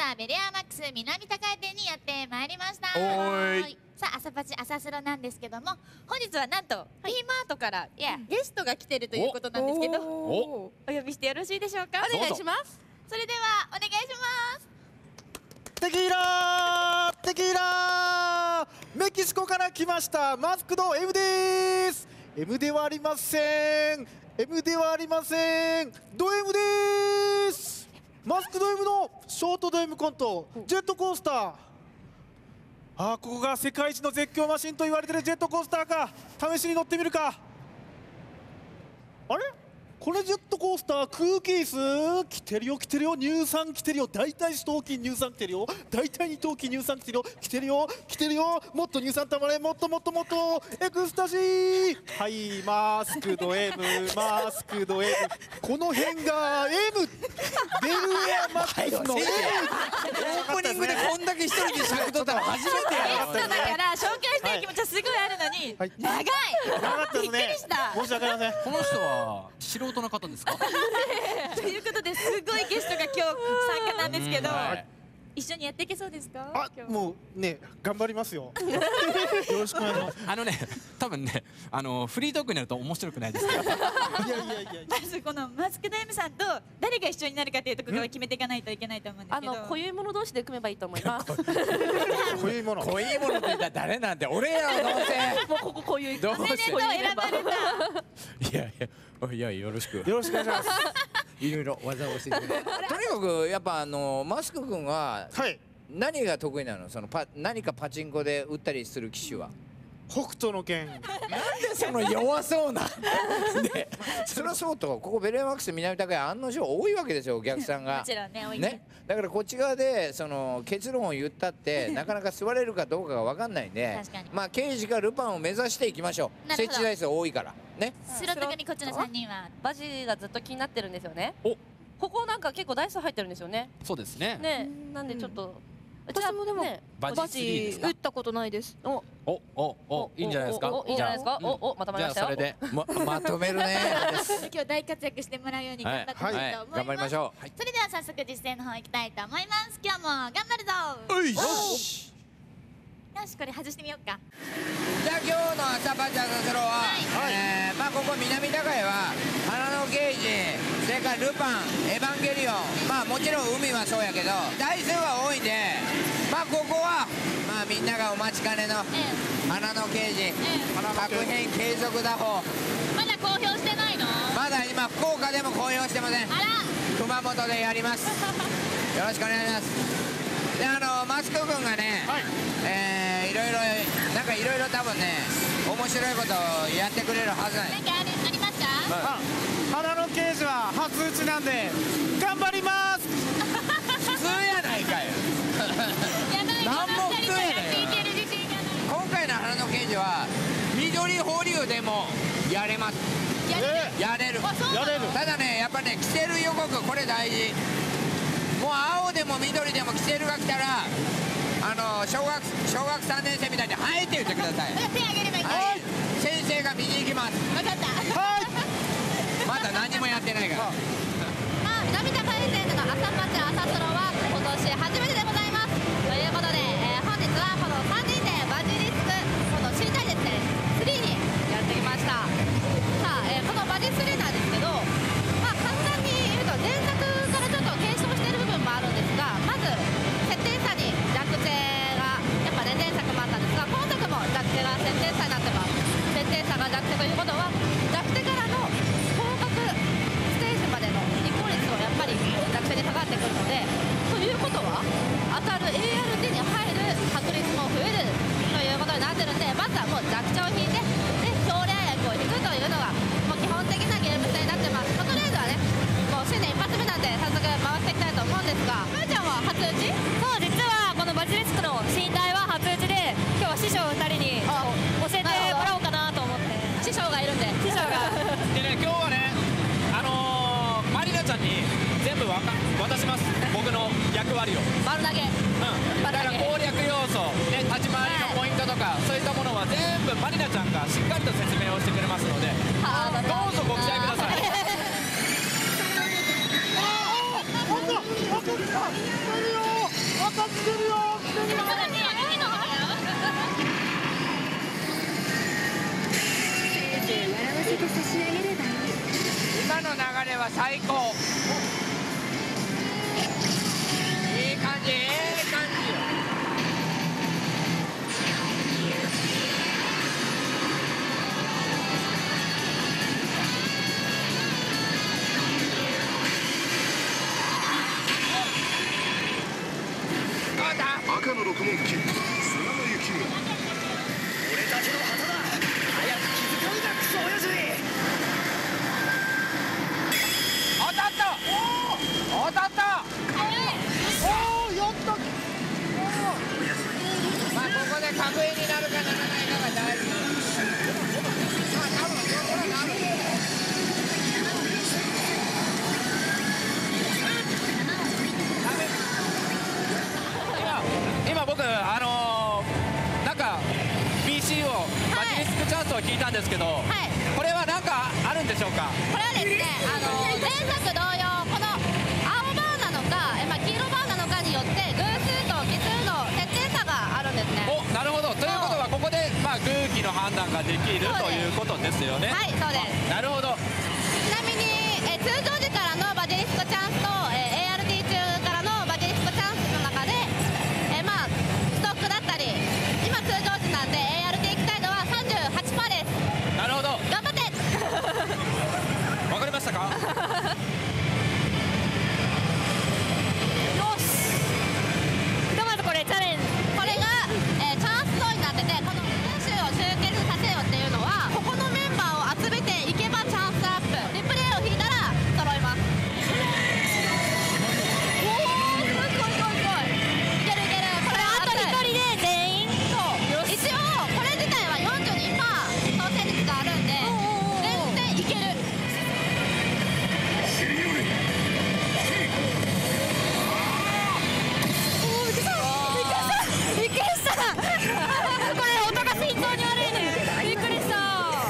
ターベレアマックス南高井店にやってまいりました。さあ朝パチ朝スロなんですけども、本日はなんと P マートからゲストが来てるということなんですけど、お呼びしてよろしいでしょうか。お願いします。それではお願いします。 テキーラーテキーラー、メキシコから来ましたマスクド M です。 M ではありません、 M ではありません、ド M です。マスクド M のショートド M コント、ジェットコースター。ここが世界一の絶叫マシンと言われてるジェットコースターか。試しに乗ってみるか。あれこれジェットコースター空気椅子来てるよ来てるよ、乳酸来てるよ、大体四頭筋乳酸来てるよ、大体二頭筋乳酸来てるよ、来てるよ来てるよ、もっと乳酸たまれ、もっともっともっとエクスタシー。はいマスクド M マスクド M、 この辺が M ベルエアマックスの M。 オープニングでこんだけ一人で尺取ったの初めてやゲストだから紹介したい気持ちはすごいあるのに、長い長かったですね。 びっくりした。 申し訳ありません。 この人は素人の方ですか？ ということですごいゲストが今日参加なんですけど、一緒にやっていけそうですか？ もうね頑張りますよ。よろしくお願いします。 多分ねフリートークになると面白くないですか？ いやまずこのマスクド M さんと誰が一緒になるかというところを決めていかないといけないと思うんですけど、 濃いもの同士で組めばいいと思います。 濃いもの濃いものって言ったら誰なんて俺やどうせ。 もうここ濃い。 どうせ。 選ばれた。 いやよろしく。 よろしくお願いします。 いろいろ技を教えてくれ。とにかくやっぱマスク君は何が得意なの？何かパチンコで打ったりする機種は？ 北斗の拳。 なんでその弱そうな。ね、そりゃそうとここベレーマックス南高井案の定多いわけですよお客さんが。 もちろんね多いね。だからこっち側で結論を言ったってなかなか座れるかどうかが分かんないんで、まあ刑事かルパンを目指していきましょう。設置台数多いからね。 スロット組こっちの3人はバジがずっと気になってるんですよね。 お、 ここなんか結構台数入ってるんですよね。 そうですね。 ね、なんでちょっと私もでもバジ打ったことないです。 お、いいんじゃないですか。 いいんじゃないですか。まとまりましたよ。 じゃあそれでまとめるね。 今日大活躍してもらうように頑張っていきたいと思います。 頑張りましょう。 それでは早速実践の方行きたいと思います。今日も頑張るぞ。よしこれ外してみようか。 じゃあ今日の朝パチ朝スロはまあここ南高井は花の刑事、それからルパン、エヴァンゲリオン、まあもちろん海はそうやけど台数は多いんで、まあここはまあみんながお待ちかねの花の刑事確変継続打法、 まだ公表してないの？ まだ今福岡でも公表してません。熊本でやります。よろしくお願いします。でマスク君がね、いろいろ多分ね面白いことをやってくれるはずなんです。 何かありますか？ 花の刑事は初打ちなんで頑張ります。 普通やないかよ。何も普通やねん。今回の花の刑事は緑保留でもやれます。やれる。ただねやっぱねキセル予告これ大事。もう青でも緑でもキセルが来たら小学3年生みたいに「はい」って言ってください。 手あげればいい。 はい、先生が見に行きます。 分かった。 はいまだ何もやってないから。 南高井店での朝パチ朝スロは今年初めてでございます。ということで本日はこの3人でバジリスクこの知りたいですね3にやってきました。さあこのバジ3なんですけど、まあ簡単に言うと前作からちょっと継承している部分もあるんですが、まず設定差に弱点がやっぱね前作もあったんですが今作も弱点が設定差になってます。設定差が弱点ということは弱点からの合格ステージまでの移行率をやっぱり弱点にかかってくるので、ということは当たる ART に入る確率も増えるということになってるんで、まずはもう弱点を引いて強烈薬を引くというのがもう基本的なゲーム性になってます。とりあえずはねもう新年一発目なんで早速回っていきたいと思うんですが、むーちゃんは初打ち？ そう、実はこのバジリスクの寝台は初打ちで、今日は師匠2人に教えてもらおうかなと思って。 師匠がいるんで。 師匠がでね、今日はねマリナちゃんに全部渡します。僕の役割を丸投げ。 だから攻略要素、ね、立ち回りのポイントとかそういったものは全部マリナちゃんがしっかりと説明をしてくれますので、どうぞご期待ください。 来るよ。 の流れは最高。いい感じ、いい感じ。 赤の六門旗、砂の雪村。俺たちの旗だ。早く気づかんだ、クソ親父。 当たった。当たった。 おお、やった。 まあここで確変になるかならないかが大事。まあ多分これなる。 今僕なんか BC をバジリスクチャンスを聞いたんですけど、 はい、 これは何かあるんでしょうか。 これはですね、前作同様この青バーなのか、黄色バーなのかによって偶数と奇数の設定差があるんですね。 お、なるほど。ということはここでまあ偶気の判断ができるということですよね。 はい、そうです。 なるほど。 ちなみに、通常時からのバジリスクチャンスと、ART 中からのバジリスクチャンスの中で、まあストックだったり、今通常時なんで ART 期待度は 38% です。 なるほど。 頑張ってわかりましたか。 よし。ひとまずこれチャレンジ。 これが、チャンスゾーンになってて、この選手を集結させよっていうのは、ここのメンバーを集めていけばチャンスアップ、リプレイを引いたら揃います。おお、すごいすごいすごいすごい。いけるいける。これあと1人で全員。 そう一応これ自体は 42% 当選率があるんで、全然いける。 びっくりした。これ音が心臓に悪いね。びっくりした。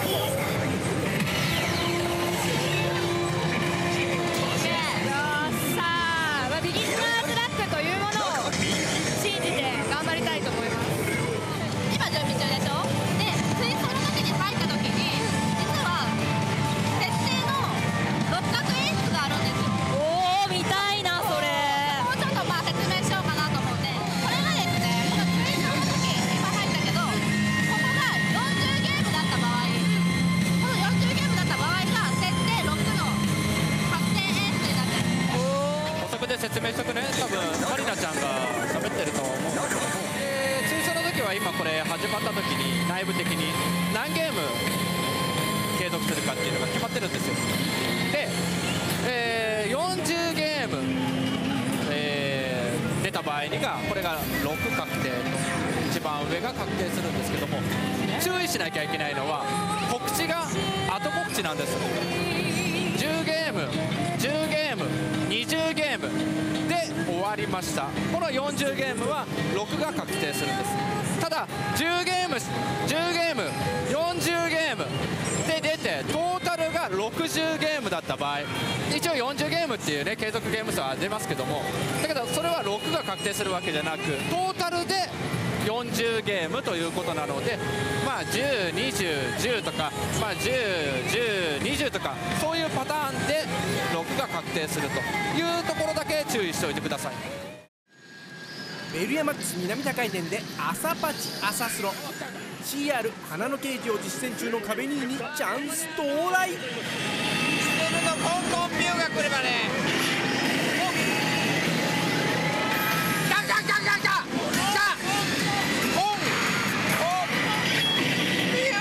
ビギナーズラックというものを信じて頑張りたいと思います。 今準備中でしょ。で水槽の中に入った時に実は設定の六角演出があるんですよ。 おお、見たいなそれ。 もうちょっとまあ説明しようかなと思って、これがですね、この水槽の時今入ったけど、ここが40ゲームだった場合、この40ゲームだった場合が設定6の確定演出になってる。 補足で説明しとくね。多分カリナちゃんが喋ってると思うんだけども、追加の時は今これ始まった時に内部的に何ゲーム継続するかっていうのが決まってるんですよ。で、40ゲーム、出た場合にがこれが6確定と一番上が確定するんですけども、注意しなきゃいけないのは告知が後告知なんです。10ゲーム10ゲーム20ゲームで終わりました。この40ゲームは6が確定するんです。ただ10ゲーム10ゲーム40ゲームで出てトータルが60ゲームだった場合、一応40ゲームっていうね継続ゲーム数は出ますけども、だけどそれは6が確定するわけじゃなく、トータルで40ゲームということなので、まあ10、20、10とか、まあ10、10、20とかそういうパターンで6が確定するというところだけ注意しておいてください。 ベルヤマックス南高井店で朝パチ朝スロ CR 花の刑事を実践中の壁にチャンス到来。 自分のコンコンピューが来ればね、ガンガンガンガンガンガンコンコンピュ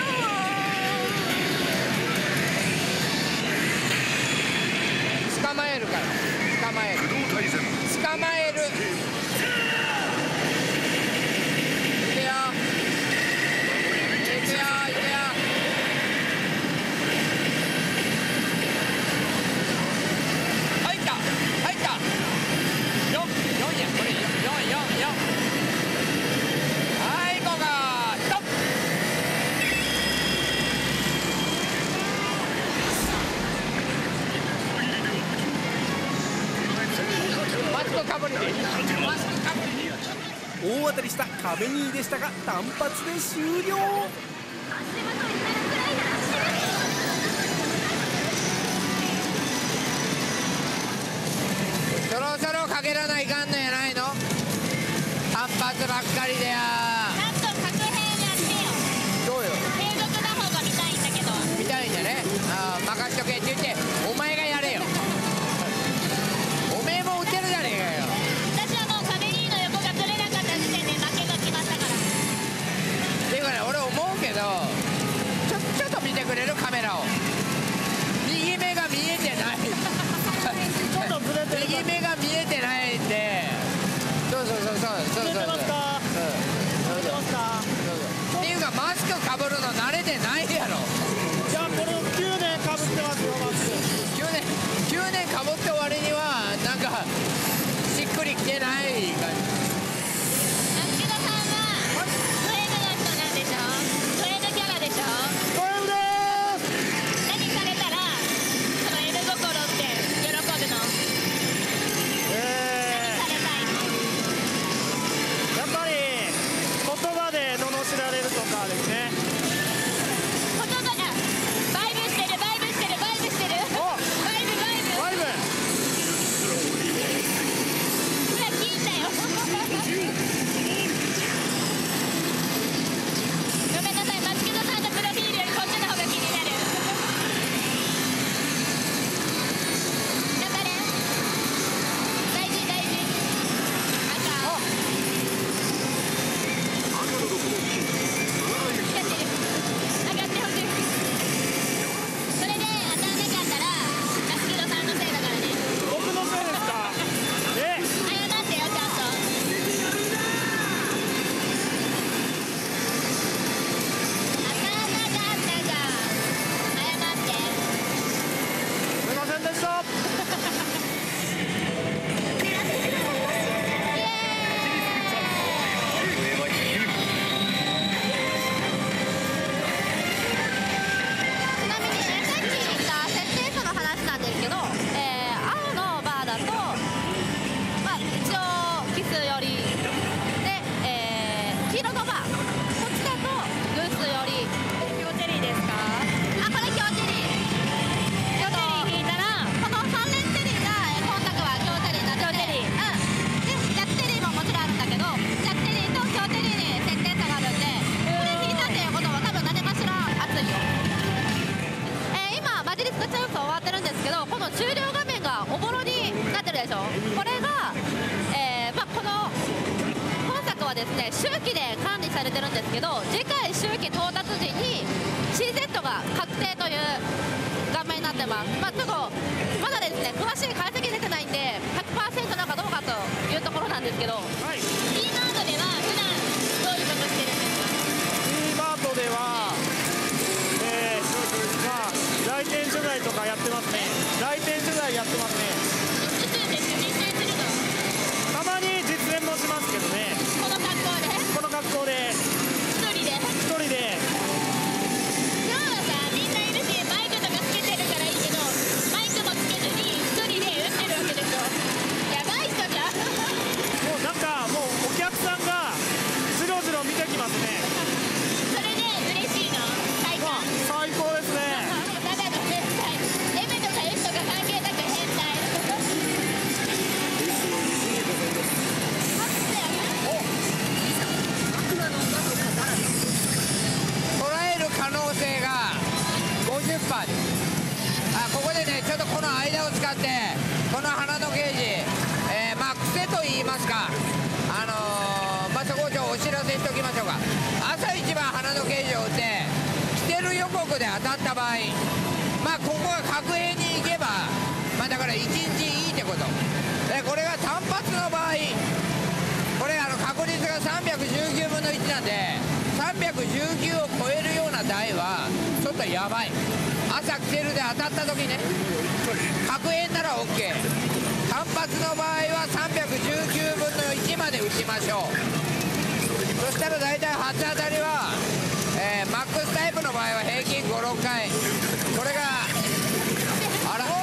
ー捕まえるから、捕まえる捕まえる。いくよいくよいくよ。入った入った。4やこれ4。はいここがストップ。マスクかぶりでいい。マスクかぶりでいい。 大当たりした壁にでしたが単発で終了。 ばっかりだよ。 ちゃんと確変やってよ。 そうよ。 継続の方が見たいんだけど。 見たいんだね。任しとけって言ってお前がやれよ。おめえも打てるじゃねえかよ。 私はもうカベリーの横が取れなかった時点で負けが決まったから。 っていうかね、俺思うけどちょっと見てくれるカメラを。右目が見えてない。 ちょっとずれてる。 右目が見えてないんで。そうずれてますか。ずれてますか。 っていうかマスクかぶるの慣れてないやろ。 いや、これ9年かぶってますよ、マスク。 9年かぶって終わりにはなんかしっくりきてない感じ。 松木戸さんはド M の人なんでしょ。ド M キャラでしょ。 ド M でーす。 何されたらその M 心って喜ぶの。何されたいの。 やっぱり言葉で罵られるとかですね。 言葉がバイブしてるバイブしてるバイブしてる。 お、 バイブバイブ。 バイブ。 ほら聞いたよ。ごめんなさい、松木戸さんのプロフィールよりこっちの方が気になる。頑張れ。大事大事。赤。光ってる。上がってほしい。それで当たんなかったら松木戸さんのせいだからね。 僕のせいですか。 謝ってよちゃんと。当たんなかったじゃん。謝って。 すみませんでした。 ちなみにさっき言った設定差の話なんですけど、青のバーだと、まあ、一応奇数よりで、黄色のバーこっちだと偶数より。 キョウチェリーですか。 あ、これキョウチェリー。 キョウチェリー引いたらこの3連チェリーが今作はキョウチェリーになってて、でジャックチェリーももちろんあるんだけど、ジャックチェリーとキョウチェリーに設定差があるんで、これ引いたっていうことは多分何かしら熱いよ。今バジリスクチャンス終わってるんですけど、この終了画面がおぼろになってるでしょ。これが、まあ、この本作はですね周期で管理されてるんですけど、次回周期到達時に CZ が確定という画面になってます。まあ、ちょっとまだですね詳しい解析出てないんで 100% なのかどうかというところなんですけど、 はい。 T マートでは普段どういうことしてるんですか。 T マートでは、まあ来店取材とかやってますね。来店取材やってますね。 実演です。実演するの。 たまに実演もしますけどね。 この格好でこの格好で一人で。 一人で。 今日はさみんないるしマイクとかつけてるからいいけど、マイクもつけずに一人で打ってるわけでしょ。やばい人じゃん。 もうなんかもうお客さんがじろじろ見てきますね。 それで嬉しいの。最高。 最高ですね。 ただの変態。M とか S とか関係なく変態。 捉える可能性が 50% です。ここでねちょっとこの間を使ってこの花のゲージ、まあ癖と言いますか、まあそこをお知らせしておきましょうか。朝一番花のゲージを打って来てる予告で当たった場合、まあここが確変に行けば、まあだから1日いいってこと。これが単発の場合、これ確率が319分の1なんで、319を超えるような台はちょっとやばい。朝来てるで当たった時ね、確変なら OK。 単発の場合は319分の1まで打ちましょう。そしたら大体初当たりは、マックスタイプの場合は平均 5,6 回。これがあら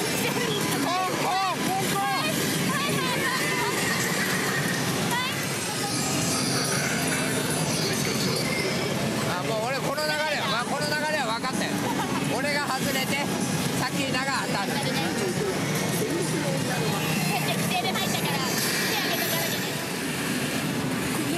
もう俺この流れは分かったよ。俺が外れてさっきなが当たる。 規定で入ったから手上げとかなきゃね。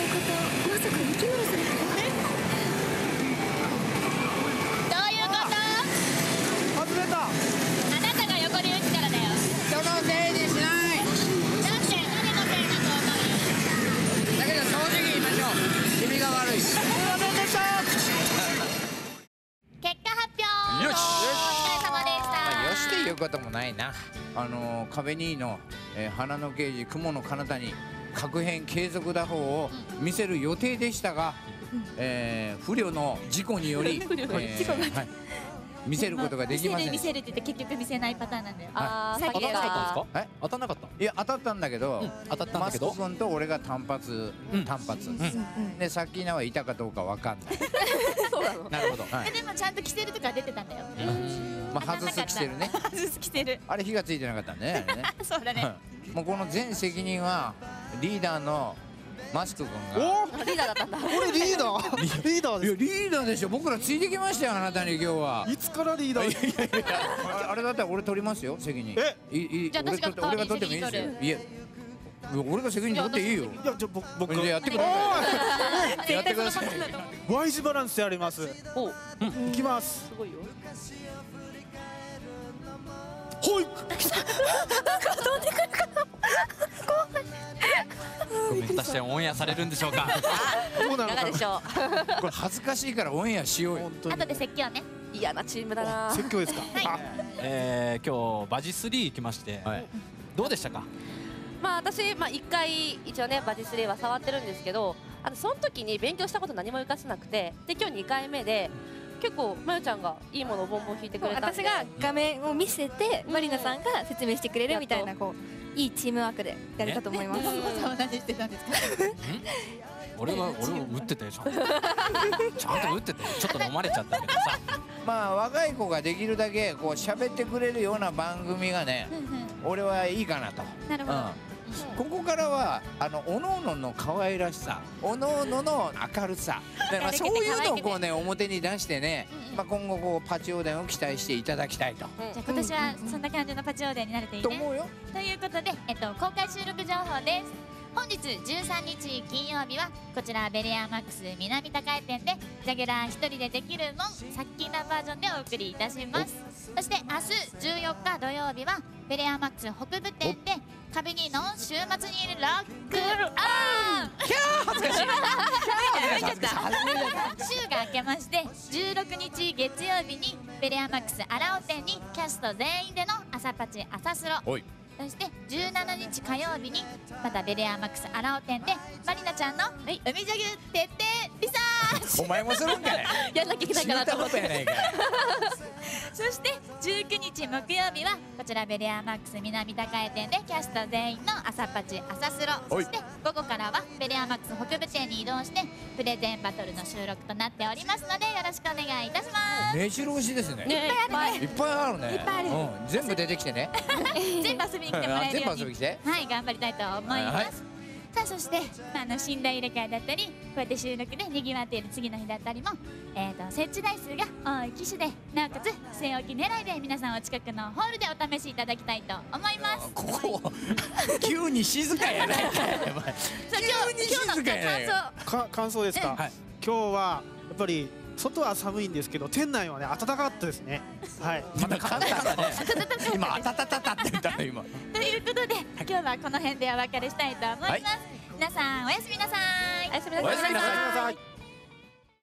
こともないな。壁にの、花の刑事雲の彼方に確変継続打法を見せる予定でしたが、不慮の事故により見せることができません。 見せるって言って結局見せないパターンなんだよ。 当たんなかったんですか？当たんなかった？ いや当たったんだけど、マスク当たったんだけど、 君と俺が単発で、さっきのはいたかどうかわかんない。 なるほど。 でもちゃんと着てるとか出てたんだよ。 まあ外す着てるね。 外す着てる。 あれ火がついてなかったんだね。あれね。 そうだね。 もうこの全責任はリーダーのマスク君が。 リーダーだったんだ。 俺リーダーリーダーいやでリーダーでしょ。僕らついてきましたよ、あなたに今日は。 す。いつからリーダー？ あれだったら俺取りますよ、責任。 じゃあ私が俺が取ってもいいですよ。いえ、俺が責任取っていいよ。 いやじゃあ僕じゃあやってください。やってください。 Y 字バランスやります。いきます。 すごいよ。 ほい。 果たしてオンエアされるんでしょうか？ どうなのかな。 いかがでしょこれ恥ずかしいからオンエアしようよ。 本当に後で説教ね。 う。嫌なチームだな。 説教ですか。 はい。 今日バジ3行きまして、どうでしたか？ まあ私1回一応ねバジ3は触ってるんですけど、その時に勉強したこと何も活かせなくて、で今日2回目で結構まゆちゃんがいいものをボンボン引いてくれたんで、 私が画面を見せてマリナさんが説明してくれるみたいな、こういいチームワークでやれたと思います。 さんは何してたんですか？ 俺は打ってたよ、ちゃんと打ってて、ちょっと飲まれちゃったけどさ。 まあ若い子ができるだけこう喋ってくれるような番組がね、俺はいいかなと。 なるほど。 ここからはおのおのの可愛らしさ、おのおのの明るさ、だからそういうのをこうね表に出してね、まあ今後こうパチオーデンを期待していただきたいと。 じゃあ今年はそんな感じのパチオーデンになるといいね。 と思うよ。 ということで、公開収録情報です。本日13日金曜日はこちらベレアマックス南高江店でジャゲラー一人でできるもんサッキーナバージョンでお送りいたします。そして明日14日土曜日はベレアマックス北部店で壁にの週末にロックオン。 恥ずかしい。 週が明けまして16日月曜日にベレアマックス荒尾店にキャスト全員での朝パチ朝スロ、そして17日火曜日にまたベレアマックス荒尾店でマリナちゃんの海ジャグ徹底リサーチお前もするんかい。 やんなきゃいけないかなと思って。 やないかい。 そして19日木曜日はこちらベレアマックス南高江店でキャスト全員の朝パチ朝スロ、そして午後からはベレアマックス北部店に移動してプレゼンバトルの収録となっておりますのでよろしくお願いいたします。 目白押しですね。 ね、 いっぱいあるね。 いっぱいある全部出てきてね。 全部遊びに来てもらえるように全部遊びに来て。 はい頑張りたいと思います。さあそして寝台入れ替えだったりこうやって収録でにぎわっている次の日だったりも設置台数が多い機種でなおかつ据え置き狙いで皆さんお近くのホールでお試しいただきたいと思います。 ここ急に静かやないかい。 さあ今日の感想ですか。今日はやっぱり外は寒いんですけど店内はね暖かかったですね。はい。 まだ簡単だね。今あたたたたって言ったの今。 ということで今日はこの辺でお別れしたいと思います。皆さんおやすみなさい。 おやすみなさい。 おやすみなさい。